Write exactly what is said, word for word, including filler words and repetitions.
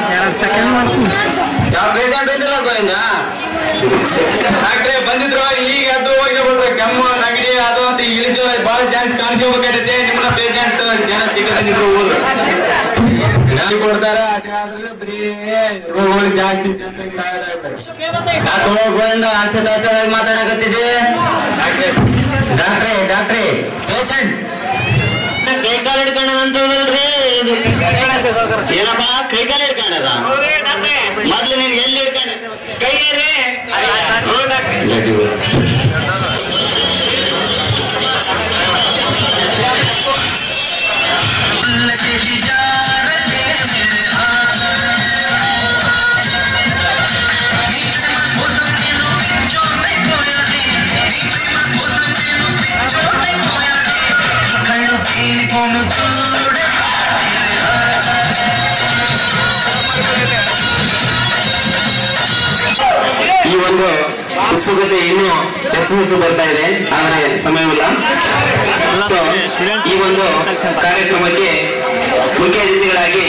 ಯಾವ ಪೇಷಂಟ್ ಇದ್ದಿಲ್ಲ ಗೋವಿಂದ ಡಾಕ್ಟ್ರೆ ಬಂದಿದ್ರು ಈಗ ಅದು ಹೋಗಿ ಬಿಟ್ರೆ ಕೆಮ್ಮು ನೆಗಡಿ ಅದು ಅಂತ ಇಳಿದು ಬಹಳ ಜಾಸ್ತಿ ಕಾಣಿಸ್ಕೋಬೇಕಾಗತ್ತೆ ನಿಮ್ಮನ್ನ ಪೇಷಂಟ್ ಜನ ಸಿಗದಿದ್ರು ಹೋದ್ರು ಗಾಡಿ ಕೊಡ್ತಾರೆ ಅದಾದ್ರೆ ಬರೀ ರೋಗಗಳು ಜಾಸ್ತಿ ಯಾಕೋ ಗೋವಿಂದ ಅರ್ಥ ದಾಸರಾಗಿ ಮಾತಾಡಕತ್ತಿದೆ ಡಾಕ್ಟ್ರೆ ಡಾಕ್ಟ್ರೆ ಪೇಷಂಟ್ ಕೈ ಕಾಲು ಹಿಡ್ಕೊಂಡಂತಲ್ರಿ ಏನಪ್ಪಾ ಕೈ ಕಾಲು ಹಿಡ್ಕೊಂಡದ ಮೊದ್ಲು ನೀನ್ ಎಲ್ಲಿ ಹಿಡ್ಕೊಂಡ ಕೈ ಈ ಒಂದು ಉತ್ಸುಕತೆ ಇನ್ನೂ ಹೆಚ್ಚು ಹೆಚ್ಚು ಬರ್ತಾ ಇದೆ ಆದ್ರೆ ಸಮಯವಿಲ್ಲ. ಈ ಒಂದು ಕಾರ್ಯಕ್ರಮಕ್ಕೆ ಮುಖ್ಯ ಅತಿಥಿಗಳಾಗಿ